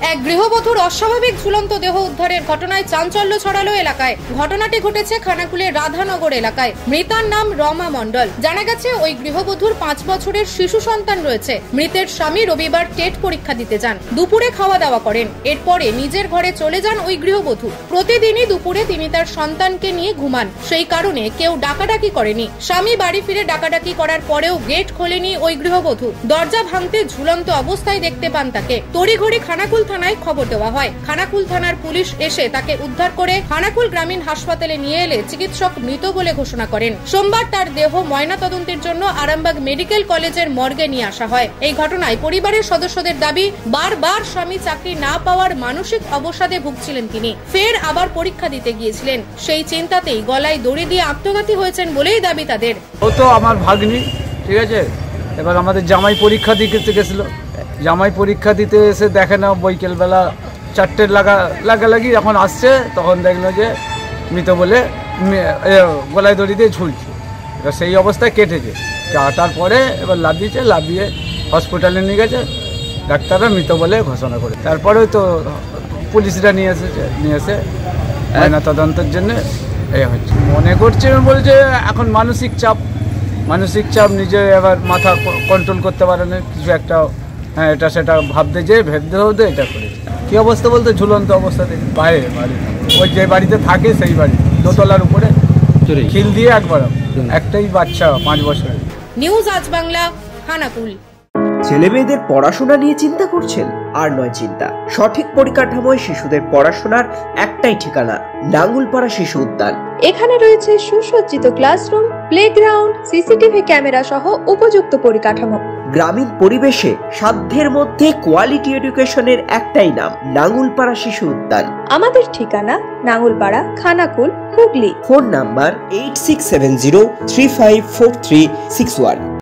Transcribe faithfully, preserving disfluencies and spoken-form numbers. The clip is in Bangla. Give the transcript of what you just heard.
এক গৃহবধূর অস্বাভাবিক ঝুলন্ত দেহ উদ্ধারের ঘটনায় চাঞ্চল্য ছড়ালো এলাকায়। ঘটনাটি ঘটেছে খানাকুলের রাধানগর এলাকায়। মৃতার নাম রমা মণ্ডল। জানা গেছে ওই গৃহবধূর পাঁচ বছরের শিশু সন্তান রয়েছে। মৃতের স্বামী রবিবার টেট পরীক্ষা দিতে যান, দুপুরে খাওয়া দাওয়া করেন। এরপরে নিজের ঘরে চলে যান ওই গৃহবধূ। প্রতিদিনই দুপুরে তিনি তার সন্তানকে নিয়ে ঘুমান, সেই কারণে কেউ ডাকাডাকি করেনি। স্বামী বাড়ি ফিরে ডাকাডাকি করার পরেও গেট খোলেনি ওই গৃহবধূ। দরজা ভাঙতে ঝুলন্ত অবস্থায় দেখতে পান তাকে। তড়িঘড়ি খানাকুল থানায় খবর দেওয়া হয়। খানাকুল থানার পুলিশ এসে তাকে উদ্ধার করে খানাকুল গ্রামীণ হাসপাতালে নিয়ে এলে চিকিৎসক মৃত বলে ঘোষণা করেন। সোমবার তার দেহ ময়না তদন্তের জন্য আরামবাগ মেডিকেল কলেজের মর্গে নিয়ে আসা হয়। এই ঘটনায় পরিবারের সদস্যদের দাবি, বারবার স্বামী চাকরি না পাওয়ার মানসিক অবসাদে ভুগছিলেন তিনি। ফের আবার পরীক্ষা দিতে গিয়েছিলেন, সেই চিন্তাতেই গলায় দড়ি দিয়ে আত্মঘাতী হয়েছেন বলেই দাবি তাদের। ও তো আমার ভাগ্নি, ঠিক আছে। এবার আমাদের জামাই পরীক্ষা দিতে গেছিল, জামাই পরীক্ষা দিতে এসে দেখে না বৈকালবেলা চারটের লাগা লাগালাগি যখন আসছে তখন দেখলো যে মৃত বলে গলায় দড়ি দিয়ে ঝুলছে। এবার সেই অবস্থায় কেটেছে, কাটার পরে এবার লাভিয়েছে, লাভিয়ে হসপিটালে নিয়ে গেছে। ডাক্তাররা মৃত বলে ঘোষণা করে তারপরে তো পুলিশরা নিয়ে এসেছে, নিয়ে এসে ময়না তদন্তের জন্য এ হচ্ছে। মনে করছে বলছে এখন মানসিক চাপ, মানসিক চাপ নিজে এবার মাথা কন্ট্রোল করতে পারে না, কিছু একটা হ্যাঁ এটা সেটা ভাবতে যে ভেবতে ভাবতে এটা করেছে। কী অবস্থা বলতে ঝুলন্ত অবস্থাতে বাইরে বাড়ি, ওই যে বাড়িতে থাকে সেই বাড়ি দোতলার উপরে খিল দিয়ে একবার, একটাই বাচ্চা পাঁচ বছরের। নিউজ আজ বাংলা, খানাকুল। ছেলে মেয়েদের পড়াশোনা নিয়ে চিন্তা করছেন? আর নয় চিন্তা, সঠিক পরিকাঠামোয় শিশুদের পড়াশোনার একটাই ঠিকানা, নাঙ্গুলপাড়া শিশু উদ্যান। এখানে রয়েছে সুসজ্জিত ক্লাসরুম, প্লেগ্রাউন্ড, সিসিটিভি ক্যামেরা সহ উপযুক্ত পরিকাঠামো। গ্রামীণ পরিবেশে সাধ্যের মধ্যে কোয়ালিটি এডুকেশনের একটাই নাম, নাঙ্গুলপাড়া শিশু উদ্যান। আমাদের ঠিকানা Nangulpara, Khanakul, Hooghly. Phone number eight six seven zero three five four three six one.